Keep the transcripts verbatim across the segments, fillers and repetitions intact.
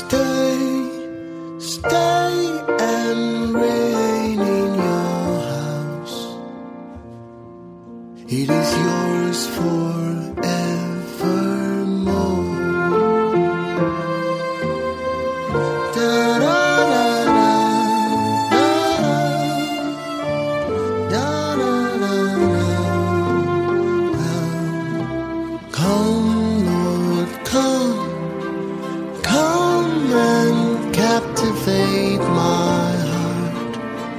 Stay, stay and reign in your house. It is yours forevermore. Captivate my heart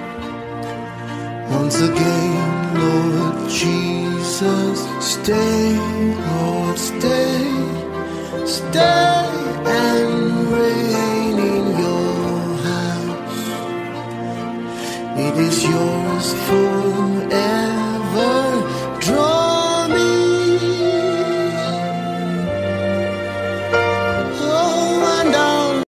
once again, Lord Jesus. Stay, Lord, stay, stay.